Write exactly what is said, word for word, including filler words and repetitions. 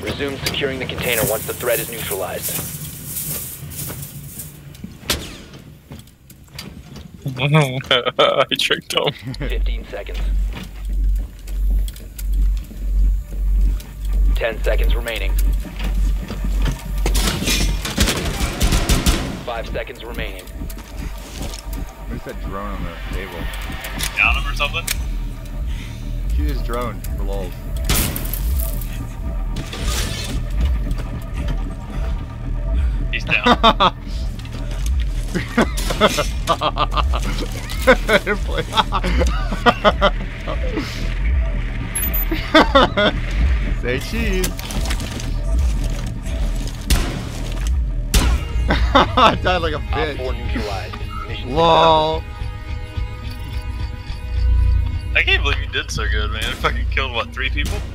Resume securing the container once the threat is neutralized. I tricked him. fifteen seconds. ten seconds remaining. five seconds remaining. Where's that drone on the table? Down him or something? Shoot his drone for lulz. He's down. Say cheese. I died like a Op four bitch. neutralized. Mission Lol. I can't believe you did so good, man. I fucking killed, what, three people?